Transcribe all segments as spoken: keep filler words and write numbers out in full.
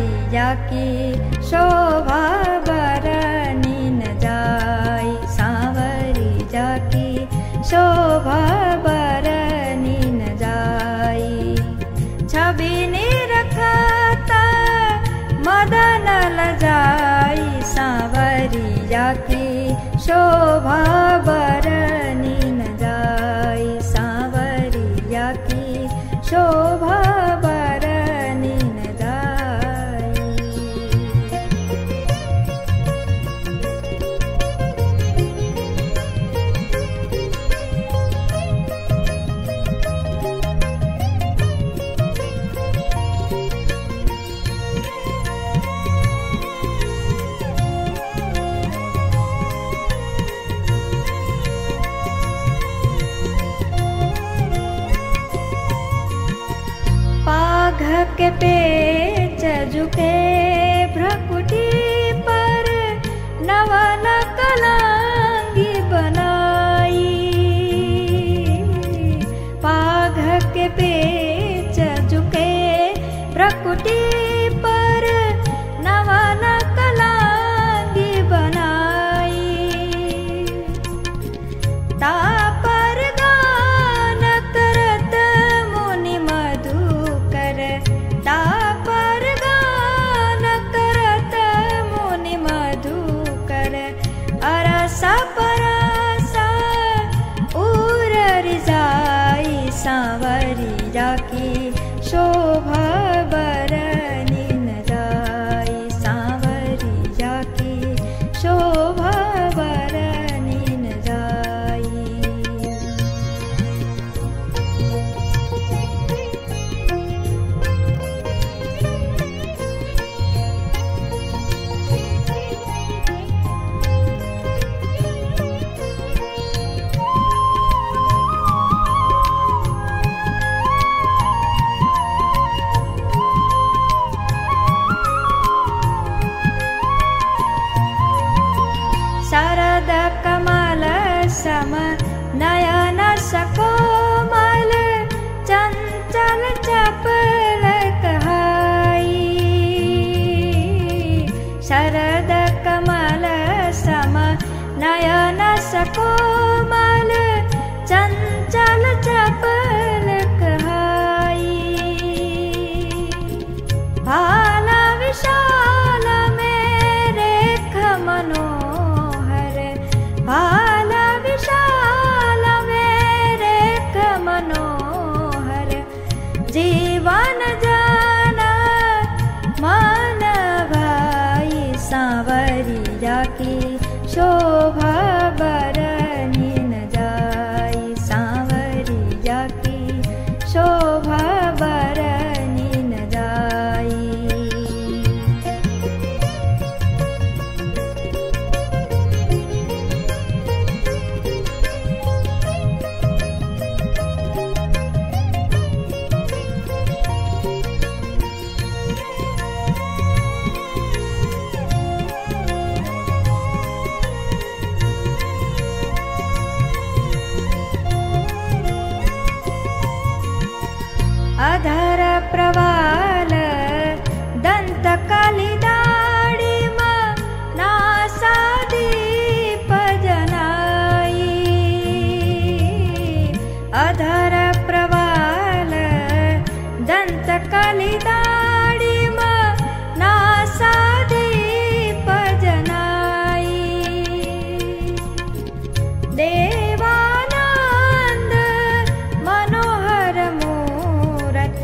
सांवरिया की शोभा बरनी न जाई, सांवरिया की शोभा बरनी न जाई। छवि निरखता मदन लजाई, सांवरिया की शोभा बरनी न जाई, सांवरिया की शोभा बरनी न जाई। के पेच झुके भ्रकुटी पर नवल कलांगी बनाई, पाघ के पेच झुके भ्रकुटी पर नवल कलांगी बनाई। तापर गान करत मुनि मधुकर, तापर गान करत मुनि मधुकर, अरसा परसा उर रिजाई, सांवरिया की शोभा बरनी न जाई, सांवरिया की शोभा बरनी न जाई। शरद कमल सम नयन सकोमल, चंचल चपल कहाई, शरद कमल सम नयन सकोमल, चंचल चपल कहाई। भाला विशाल में रेख मनोहर, भाला विशाल में रेख मनोहर, जीवन जान मन भाई, सांवरिया की शोभा बरनी न जाई, सांवरिया की शोभा बरनी न जाई। अधर प्रवाल दंत कलिदाड़िम, नासादीप जनाई, अधर प्रवाल दंत कलिदाड़िम, नासादीप जनाई। देवानंद मनोहर मूरत,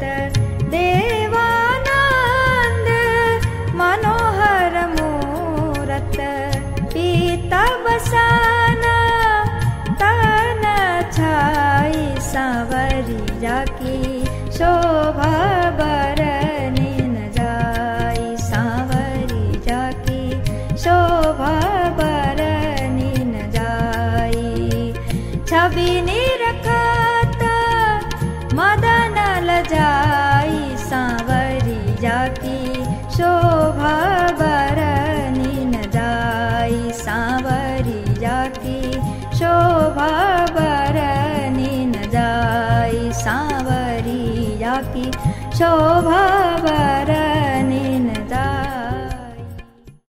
देवानंद मनोहर मूरत, पीता बसान तन छाई, सांवरिया की शोभा बरनी न जाई, सांवरिया की शोभा बरनी न जाई। छवि निरखता मदन लजाई, सांवरिया की शोभा बरनी न जाई, सांवरिया की शोभा बरनी न जाई, सांवरिया की शोभा बर